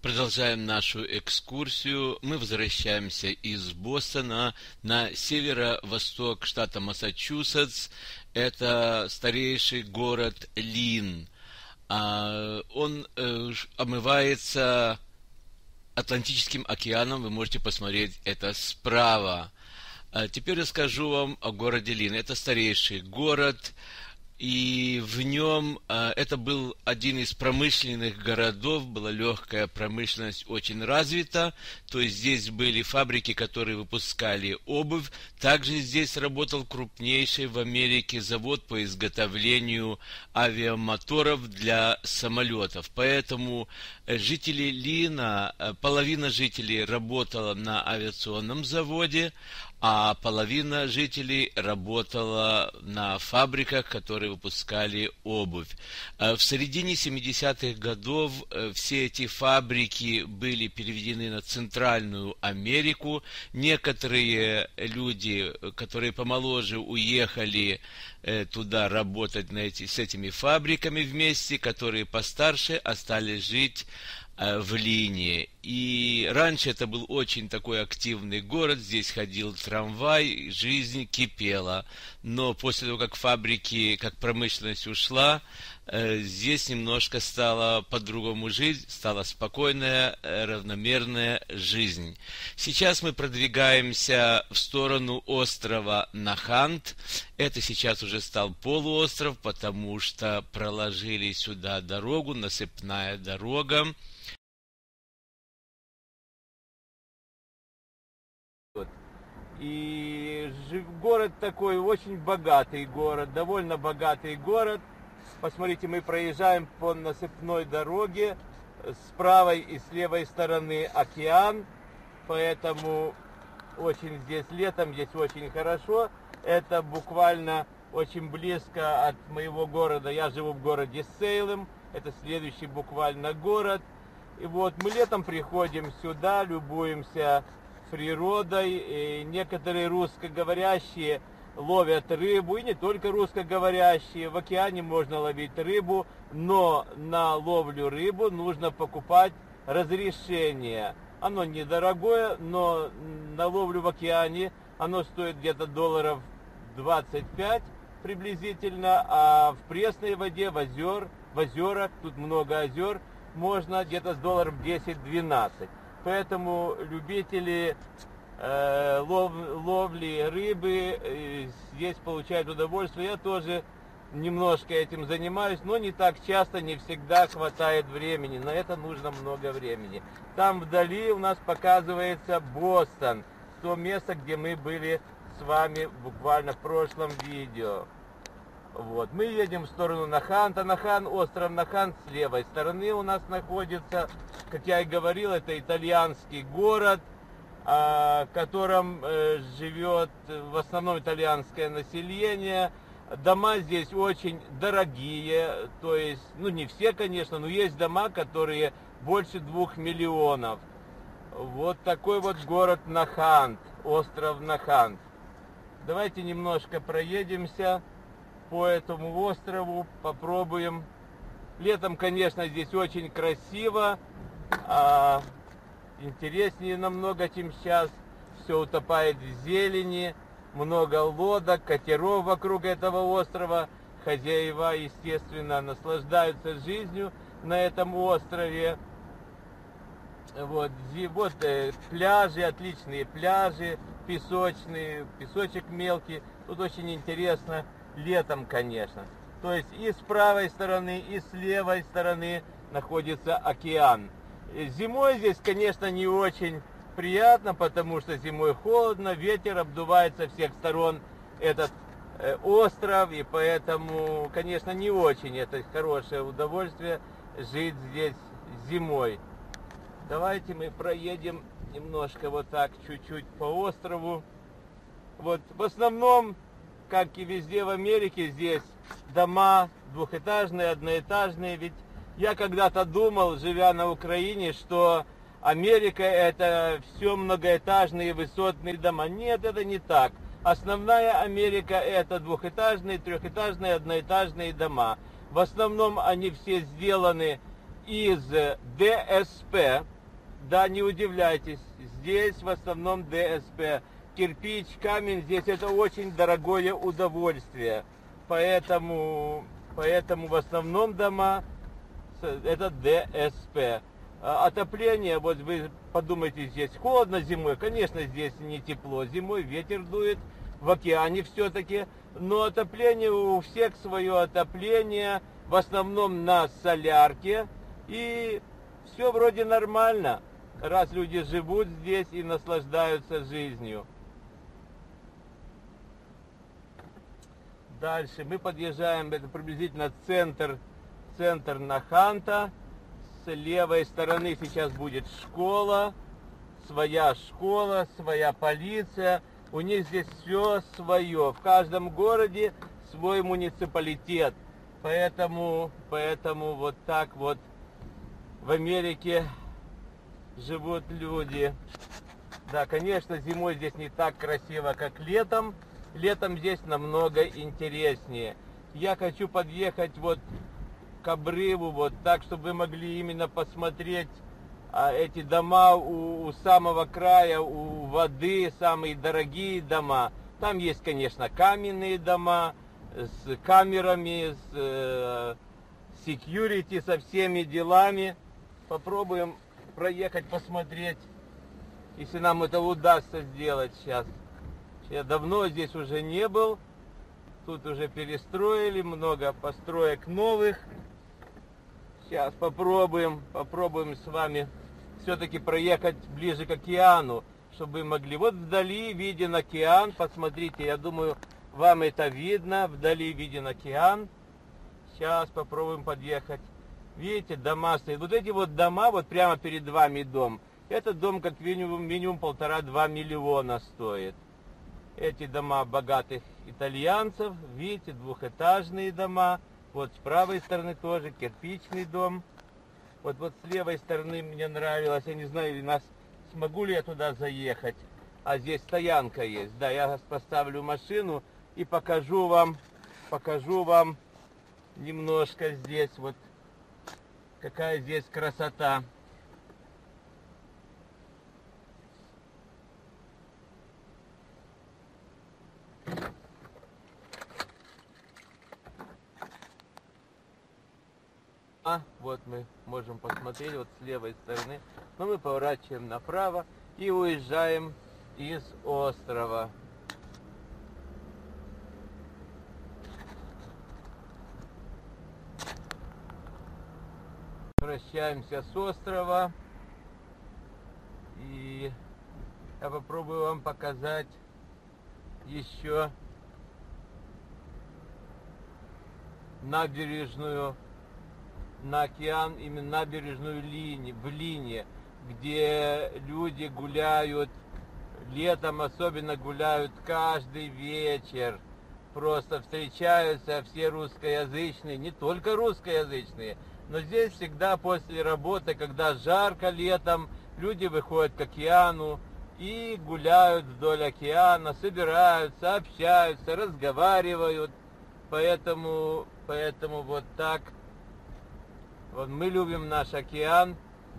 Продолжаем нашу экскурсию. Мы возвращаемся из Бостона на северо-восток штата Массачусетс. Это старейший город Линн. Он омывается Атлантическим океаном. Вы можете посмотреть это справа. Теперь расскажу вам о городе Линн. Это старейший город. И в нем это был один из промышленных городов, была легкая промышленность очень развита, то есть здесь были фабрики, которые выпускали обувь, также здесь работал крупнейший в Америке завод по изготовлению авиамоторов для самолетов, поэтому жители Линна, половина жителей работала на авиационном заводе, а половина жителей работала на фабриках, которые выпускали обувь. В середине 70-х годов все эти фабрики были переведены на Центральную Америку. Некоторые люди, которые помоложе, уехали туда работать с этими фабриками вместе, которые постарше остались жить в Линне. И раньше это был очень такой активный город, здесь ходил трамвай, жизнь кипела. Но после того, как фабрики, как промышленность ушла, здесь немножко стало по-другому жить, стала спокойная, равномерная жизнь. Сейчас мы продвигаемся в сторону острова Нахант. Это сейчас уже стал полуостров, потому что проложили сюда дорогу, насыпная дорога. И город такой очень богатый город, довольно богатый город. Посмотрите, мы проезжаем по насыпной дороге, с правой и с левой стороны океан, поэтому очень здесь летом, здесь очень хорошо. Это буквально очень близко от моего города, я живу в городе Сейлем, это следующий буквально город. И вот мы летом приходим сюда, любуемся природой, и некоторые русскоговорящие ловят рыбу, и не только русскоговорящие, в океане можно ловить рыбу, но на ловлю рыбу нужно покупать разрешение. Оно недорогое, но на ловлю в океане оно стоит где-то $25 приблизительно, а в пресной воде, в озерах, тут много озер, можно где-то с $10-12. Поэтому любители ловли рыбы здесь получают удовольствие. Я тоже немножко этим занимаюсь, но не так часто, не всегда хватает времени. На это нужно много времени. Там вдали у нас показывается Бостон, то место, где мы были с вами буквально в прошлом видео. Вот. Мы едем в сторону Наханта. Остров Нахант с левой стороны у нас находится. Как я и говорил, это итальянский город, в котором живет в основном итальянское население. Дома здесь очень дорогие, то есть, ну не все, конечно, но есть дома, которые больше 2 миллионов. Вот такой вот город Нахант, остров Нахант. Давайте немножко проедемся по этому острову, попробуем. Летом, конечно, здесь очень красиво, интереснее намного, чем сейчас. Все утопает в зелени, много лодок, катеров вокруг этого острова. Хозяева, естественно, наслаждаются жизнью на этом острове. Вот пляжи, отличные пляжи, песочные, песочек мелкий. Тут очень интересно. Летом, конечно. То есть и с правой стороны, и с левой стороны находится океан. Зимой здесь, конечно, не очень приятно, потому что зимой холодно, ветер обдувает со всех сторон этот остров, и поэтому, конечно, не очень это хорошее удовольствие жить здесь зимой. Давайте мы проедем немножко вот так, чуть-чуть по острову. Вот в основном, как и везде в Америке, здесь дома двухэтажные, одноэтажные. Ведь я когда-то думал, живя на Украине, что Америка это все многоэтажные высотные дома. Нет, это не так. Основная Америка это двухэтажные, трехэтажные, одноэтажные дома. В основном они все сделаны из ДСП. Да, не удивляйтесь, здесь в основном ДСП. Кирпич, камень, здесь это очень дорогое удовольствие. Поэтому в основном дома это ДСП. Отопление, вот вы подумайте, здесь холодно зимой, конечно, здесь не тепло зимой, ветер дует, в океане все-таки, но отопление у всех свое отопление, в основном на солярке, и все вроде нормально, раз люди живут здесь и наслаждаются жизнью. Дальше мы подъезжаем, это приблизительно центр Наханта. С левой стороны сейчас будет школа, своя полиция. У них здесь все свое. В каждом городе свой муниципалитет. Поэтому вот так вот в Америке живут люди. Да, конечно, зимой здесь не так красиво, как летом. Летом здесь намного интереснее. Я хочу подъехать вот к обрыву, вот так, чтобы вы могли именно посмотреть эти дома у самого края, у воды, самые дорогие дома. Там есть, конечно, каменные дома с камерами, с security, со всеми делами. Попробуем проехать, посмотреть, если нам это удастся сделать сейчас. Я давно здесь уже не был. Тут уже перестроили, много построек новых. Сейчас попробуем с вами все-таки проехать ближе к океану, чтобы вы могли. Вот вдали виден океан, посмотрите, я думаю, вам это видно. Вдали виден океан. Сейчас попробуем подъехать. Видите, дома стоят. Вот эти вот дома, вот прямо перед вами дом. Этот дом как минимум 1,5-2 миллиона стоит. Эти дома богатых итальянцев, видите, двухэтажные дома. Вот с правой стороны тоже кирпичный дом. Вот с левой стороны мне нравилось, я не знаю, смогу ли я туда заехать. А здесь стоянка есть. Да, я поставлю машину и покажу вам немножко здесь вот, какая здесь красота. Вот мы можем посмотреть вот с левой стороны, но мы поворачиваем направо и уезжаем из острова. Возвращаемся с острова, и я попробую вам показать еще набережную на океан, именно набережную линии, где люди гуляют, летом особенно гуляют каждый вечер. Просто встречаются все русскоязычные, не только русскоязычные, но здесь всегда после работы, когда жарко летом, люди выходят к океану и гуляют вдоль океана, собираются, общаются, разговаривают. Поэтому вот так. Вот мы любим наш океан.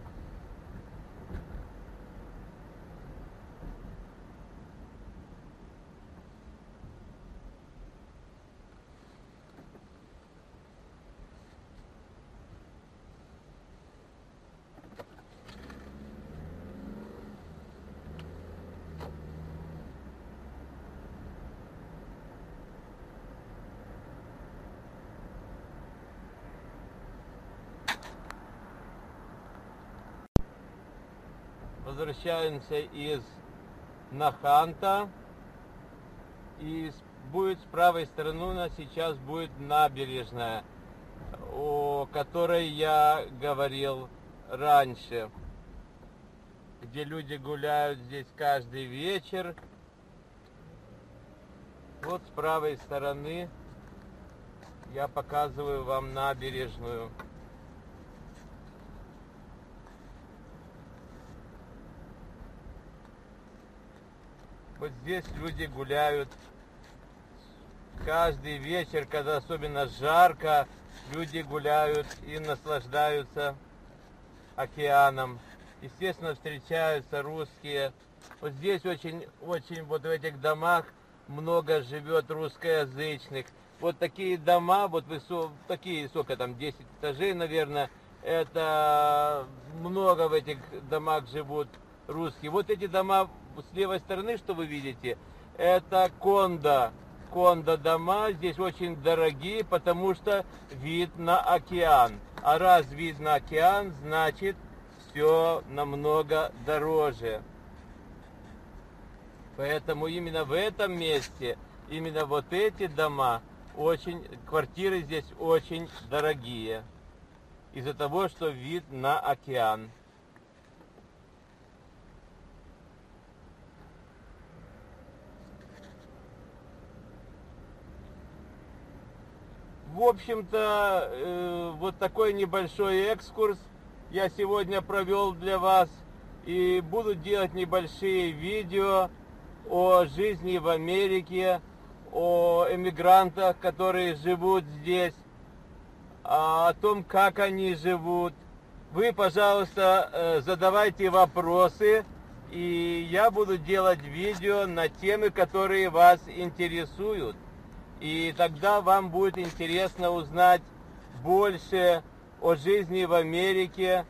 Возвращаемся из Наханта, и будет с правой стороны у нас сейчас будет набережная, о которой я говорил раньше, где люди гуляют здесь каждый вечер. Вот с правой стороны я показываю вам набережную. Вот здесь люди гуляют каждый вечер, когда особенно жарко, люди гуляют и наслаждаются океаном. естественно, встречаются русские. Вот здесь очень, вот в этих домах много живет русскоязычных. Вот такие дома, вот такие, сколько там, 10 этажей, наверное, это много в этих домах живут русские. Вот эти дома с левой стороны, что вы видите, это кондо дома. Здесь очень дорогие, потому что вид на океан. А раз вид на океан, значит все намного дороже. Поэтому именно в этом месте, именно вот эти дома, квартиры здесь очень дорогие. Из-за того, что вид на океан. В общем-то, вот такой небольшой экскурс я сегодня провел для вас. И буду делать небольшие видео о жизни в Америке, о эмигрантах, которые живут здесь, о том, как они живут. Вы, пожалуйста, задавайте вопросы, и я буду делать видео на темы, которые вас интересуют. И тогда вам будет интересно узнать больше о жизни в Америке.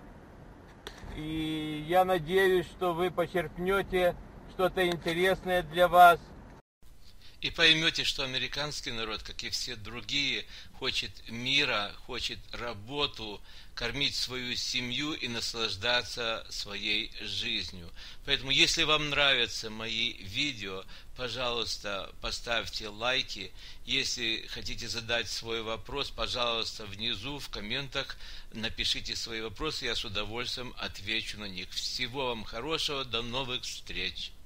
И я надеюсь, что вы почерпнете что-то интересное для вас. И поймете, что американский народ, как и все другие, хочет мира, хочет работу, кормить свою семью и наслаждаться своей жизнью. Поэтому, если вам нравятся мои видео, пожалуйста, поставьте лайки. Если хотите задать свой вопрос, пожалуйста, внизу в комментах напишите свои вопросы, я с удовольствием отвечу на них. Всего вам хорошего, до новых встреч!